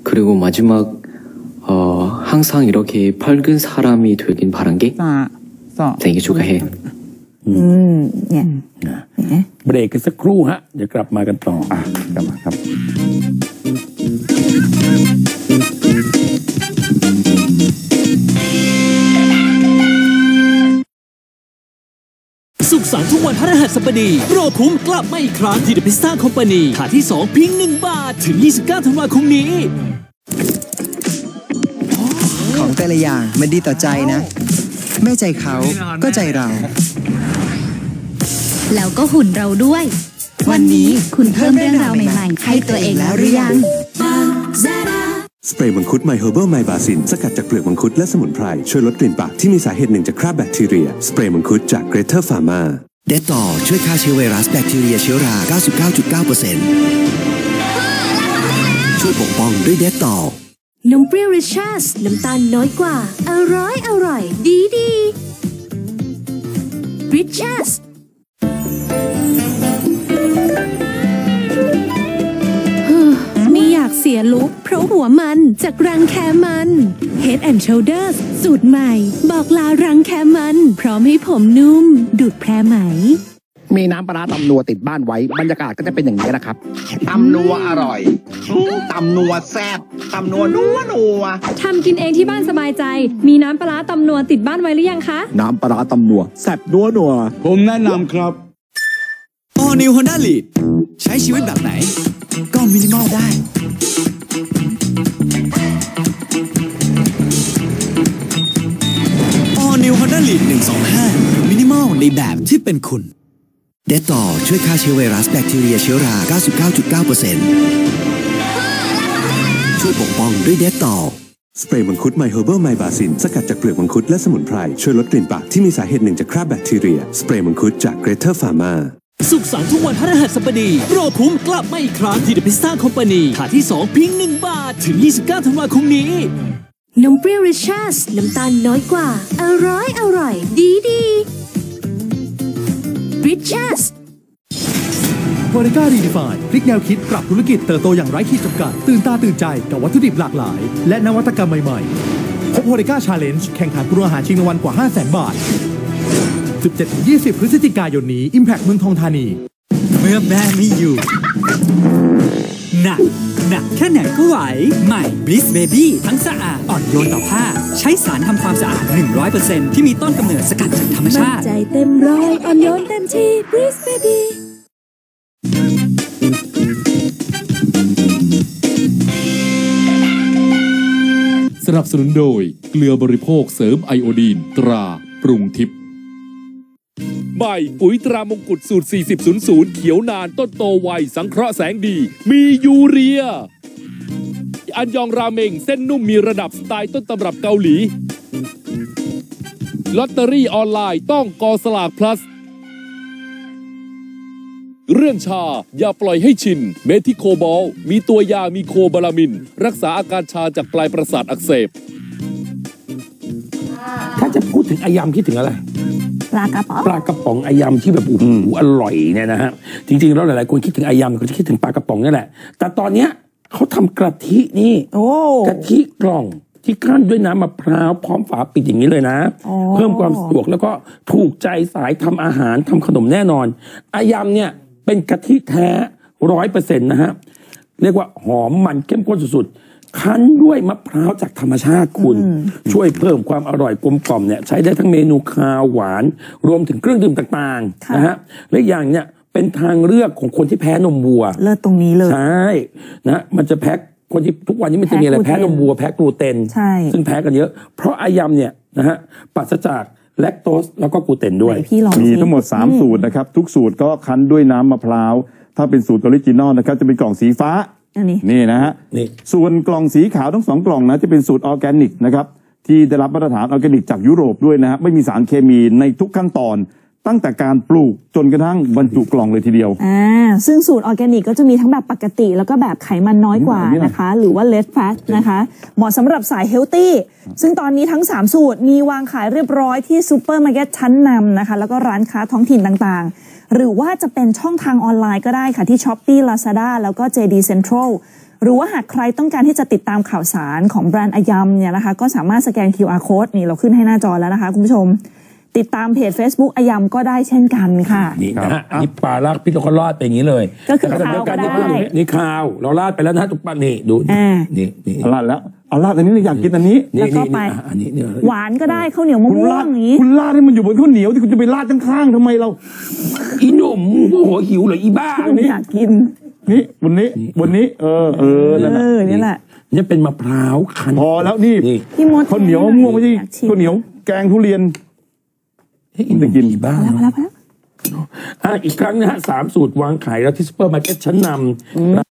그리고 마지막 항상 이렇게 밝은 사람이 되긴 바란 게 생일 축하해. เนี่ยเบรกกันสักครู่ฮะเดี๋ยวกลับมากันต่อกลับมาครับสุขสันต์ทุกวันพฤหัสบดีโปรคุ้มกลับมาอีกครั้งที่ The Pizza Company ฐานที่2เพียง1 บาทถึง29 ธันวาคมนี้ของแต่ละอย่างมันดีต่อใจนะแม่ใจเขาก็ใจเราแล้วก็หุ่นเราด้วยวันนี้คุณเพิ่มเรื่องราวใหม่ๆให้ตัวเองแล้วหรือยังสเปรย์มังคุดไมเฮอร์เบิลไมบาซินสกัดจากเปลือกมังคุดและสมุนไพรช่วยลดกลิ่นปากที่มีสาเหตุหนึ่งจากคราบแบคทีเรียสเปรย์มังคุดจากเกรเทอร์ฟาร์มาเดตต่อช่วยฆ่าเชื้อไวรัสแบคทีเรียเชื้อรา 99.9% ช่วยปกป้องด้วยเดตต่อนมเปรี้ยวริชาร์สน้ำตาลน้อยกว่าอร่อยดีริชาร์สไม่อยากเสียลุคเพราะหัวมันจากรังแคมัน Head and Shoulders สูตรใหม่บอกลารังแคมันพร้อมให้ผมนุ่มดูดแพรไหมมีน้ำปลาตำนัวติดบ้านไว้บรรยากาศก็จะเป็นอย่างนี้นะครับตำนัวอร่อยตำนัวแซ่บตำนัวนัวทำกินเองที่บ้านสบายใจมีน้ำปลาตำนัวติดบ้านไว้หรือยังคะน้ำปลาตำนัวแซ่บนัวผมแนะนำครับ All New Honda Lead ใช้ชีวิตแบบไหนก็มินิมอลได้ All New Honda Lead 125มินิมอลในแบบที่เป็นคุณเดตต่อช่วยฆ่าเชื้อไวรัสแบคทีเรียเชื้อรา 99.9% ช่วยปกป้องด้วยเดตต่อสเปรย์มังคุดไมเฮอร์เบิลไมบาซินสกัดจากเปลือกมังคุดและสมุนไพรช่วยลดกลิ่นปากที่มีสาเหตุหนึ่งจากคราบแบคทีเรียสเปรย์มังคุดจากเกรเทอร์ฟาร์มาสุขสันต์ทุกวันพฤหัสบดีโปรคุ้มกลับมาอีกครั้งที่ The Pizza Company ฐานที่2เพียง1 บาทถึง29 ธันวาคมนี้นมเปรี้ยวริชาร์สน้ำตาลน้อยกว่าอร่อยดีริชาร์สโฮเรการีดิฟายพลิกแนวคิดปรับธุรกิจเติบโตอย่างไร้ขีดจำกัดตื่นตาตื่นใจกับวัตถุดิบหลากหลายและนวัตกรรมใหม่ๆพบโฮเรกาชาเลนจ์แข่งขันปรุงอาหารชิงรางวัลกว่า 500,000 บาท 17-20 พฤศจิกายนนี้ Impact เมืองทองธานีเมื่อแม่ไม่อยู่หนักแค่ไหนก็ไหวใหม่ Bliss Baby ทั้งสะอาดอ่อนโยนต่อผ้าใช้สารทำความสะอาด 100% ที่มีต้นกำเนิดสกัดจากธรรมชาติใจเต็มร้อยอ่อนโยนเต็มที่ Bliss Baby สนับสนุนโดยเกลือบริโภคเสริมไอโอดีนตราปรุงทิพย์ใหม่ปุ๋ยตรามงกุฎสูตร 4000 เขียวนานต้นโตไวสังเคราะห์แสงดีมียูเรียอันยองราเมงเส้นนุ่มมีระดับสไตล์ต้นตำรับเกาหลีลอตเตอรี่ออนไลน์ต้องกอสลากพลัสเรื่องชาอย่าปล่อยให้ชินเมทิโคบอลมีตัวยามีโคบาลามินรักษาอาการชาจากปลายประสาทอักเสบถ้าจะพูดถึงอายำคิดถึงอะไรปลากระป๋องอายำที่แบบโอ้โหอร่อยเนี่ยนะฮะจริงๆแล้วหลายๆคนคิดถึงอายำเขาจะคิดถึงปลากระป๋องนี่แหละแต่ตอนเนี้ยเขาทำกะทินี่กะทิกล่องที่คั่นด้วยน้ำมะพร้าวพร้อมฝาปิดอย่างนี้เลยนะเพิ่มความสะดวกแล้วก็ถูกใจสายทำอาหารทำขนมแน่นอนอายำเนี่ยเป็นกะทิแท้ 100% นะฮะเรียกว่าหอมมันเข้มข้นสุดๆคั้นด้วยมะพร้าวจากธรรมชาติคุณช่วยเพิ่มความอร่อยกลมกล่อมเนี่ยใช้ได้ทั้งเมนูคาวหวานรวมถึงเครื่องดื่มต่างๆนะฮะและอย่างเนี่ยเป็นทางเลือกของคนที่แพ้นมวัวเลิศตรงนี้เลยใช่นะมันจะแพ้คนที่ทุกวันนี้มันจะมีอะไรแพ้นมวัวแพ้กลูเตนซึ่งแพ้กันเยอะเพราะอายำเนี่ยนะฮะปราศจากแลคโตสแล้วก็กลูเตนด้วยมีทั้งหมด3สูตรนะครับทุกสูตรก็คั้นด้วยน้ำมะพร้าวถ้าเป็นสูตรออริจินอลนะครับจะเป็นกล่องสีฟ้านี่นะฮะส่วนกล่องสีขาวทั้ง2กล่องนะจะเป็นสูตรออร์แกนิกนะครับที่ได้รับมาตรฐานออร์แกนิกจากยุโรปด้วยนะฮะไม่มีสารเคมีในทุกขั้นตอนตั้งแต่การปลูกจนกระทั่งบรรจุกล่องเลยทีเดียวซึ่งสูตรออร์แกนิกก็จะมีทั้งแบบปกติแล้วก็แบบไขมันน้อยกว่านะคะหรือว่า less fat นะคะเหมาะสำหรับสายเฮลตี้ซึ่งตอนนี้ทั้ง3สูตรมีวางขายเรียบร้อยที่ซูเปอร์มาร์เก็ตชั้นนำนะคะแล้วก็ร้านค้าท้องถิ่นต่างๆหรือว่าจะเป็นช่องทางออนไลน์ก็ได้ค่ะที่ Shopee Lazada แล้วก็ JD Central หรือว่าหากใครต้องการที่จะติดตามข่าวสารของแบรนด์อายำเนี่ยนะคะก็สามารถสแกน QR code นี่เราขึ้นให้หน้าจอแล้วนะคะคุณผู้ชมติดตามเพจ Facebook อายำก็ได้เช่นกันค่ะนี่นะฮะอันนี้ปลาลากพิษเราก็รอดไปอย่างนี้เลยก็คือข่าวก็ได้นี่ข่าวเราลาดไปแล้วนะทุกปันนี่ดูนี่ลาดแล้วเอาลาดอันนี้อยากกินอันนี้แล้วก็ไปหวานก็ได้ข้าวเหนียวมะม่วงอย่างนี้คุณลาดให้มันอยู่บนข้าวเหนียวที่คุณจะไปลาดข้างๆทำไมเราอีหนุ่มหัวหิวเหรออีบ้าอยากกินนี่บนนี้นี่แหละนี่เป็นมะพร้าวคั้นพอแล้วนี่ข้าวเหนียวมะม่วงไม่ใช่ข้าวเหนียวแกงทุเรียนจะกินบ้างอีกครั้งนะฮะ3 สูตรวางขายแล้วที่ซุปเปอร์มาร์เก็ตชั้นนำ